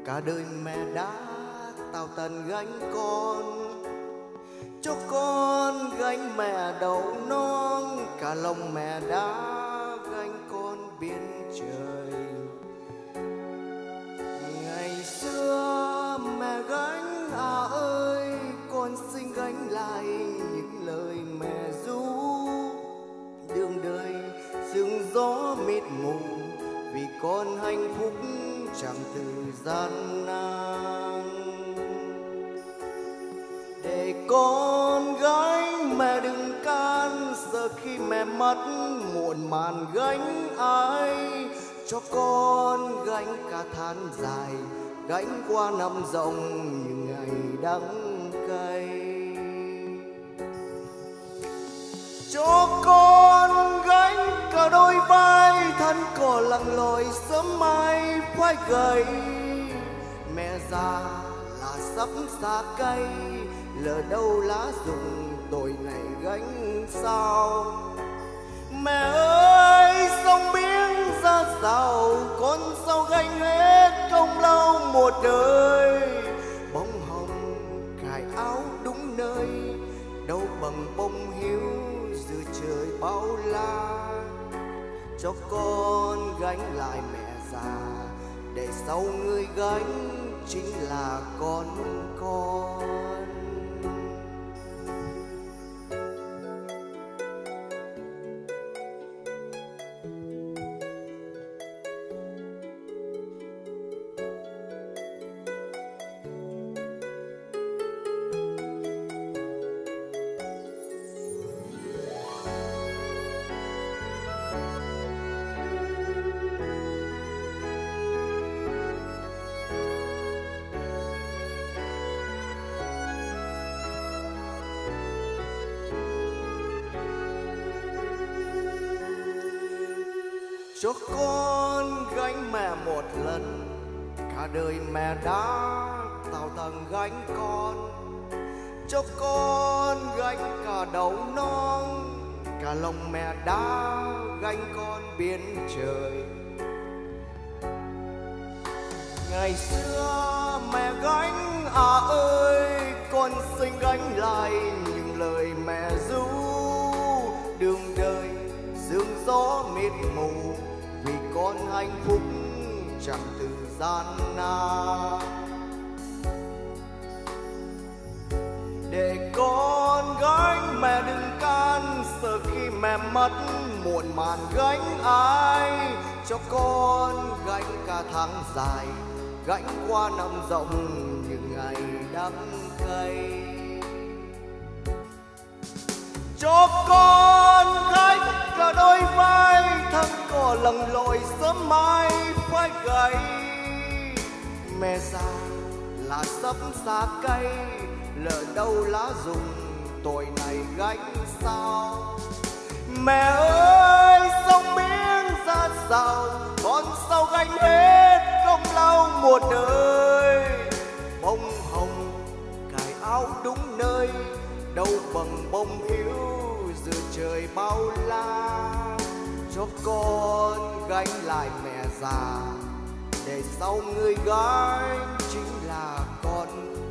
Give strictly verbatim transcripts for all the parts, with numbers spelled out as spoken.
Cả đời mẹ đã tạo tần gánh con, cho con gánh mẹ đậu non. Cả lòng mẹ đã gánh con biển trời. Ngày xưa mẹ gánh à ơi, con xin gánh lại những lời mẹ ru. Đường đời sương gió mịt mù, vì con hạnh phúc chẳng từ gian nan. Để con gánh mẹ đừng can, giờ khi mẹ mất muộn màn gánh ai. Cho con gánh cả tháng dài, gánh qua năm rộng những ngày đắng cay. Cho con gánh cả đôi vai, thân cỏ lặng lội sớm mai phai gầy. Mẹ già là sắp xa cây, lỡ đâu lá rụng tội này gánh sao. Mẹ ơi sông biển ra giàu, con sao gánh hết công lao một đời. Bông hồng cài áo đúng nơi, đâu bằng bông hiếu giữa trời bao la. Cho con gánh lại mẹ già, để sau người gánh chính là con con. Cho con gánh mẹ một lần, cả đời mẹ đã tạo tầng gánh con. Cho con gánh cả đầu non, cả lòng mẹ đã gánh con biển trời. Ngày xưa mẹ gánh à ơi, con xin gánh lại những lời mẹ ru. Đường đời sương gió mịt mù, vì con hạnh phúc chẳng từ gian nan. Để con gánh mẹ đừng can, sợ khi mẹ mất muộn màn gánh ai. Cho con gánh cả tháng dài, gánh qua năm rộng những ngày đắng cay. Cho con gánh cả đôi vai, thân cỏ lặng lội sớm mai phai gầy. Mẹ già là sắp xa cây, lỡ đâu lá rụng tội này gánh sao. Mẹ ơi sông biển ra giàu, con sao gánh hết công lao một đời. Bông hồng cài áo đúng nơi, đâu bằng bông hiếu giữa trời bao la. Cho con gánh lại mẹ già, để sau người gánh chính là con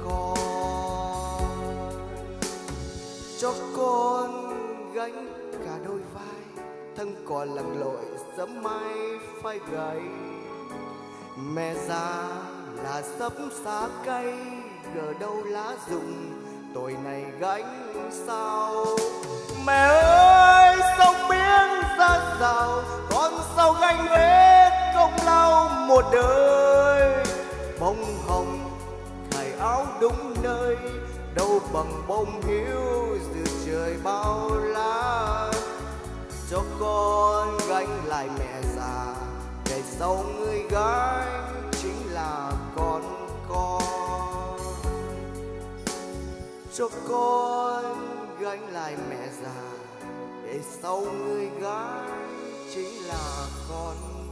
con. Cho con gánh cả đôi vai, thân còn lặn lội sớm mai phai gầy. Mẹ già là sắp xa cây, gỡ đâu lá rụng tội này gánh sao. Mẹ ơi sông biển ra giàu, con sao gánh hết công lao một đời. Bông hồng cài áo đúng nơi, đâu bằng bông hiếu giữa trời bao la. Cho con gánh lại mẹ già, để sau người gánh chính là con con. Cho con gánh lại mẹ già, để sau người gái chính là con.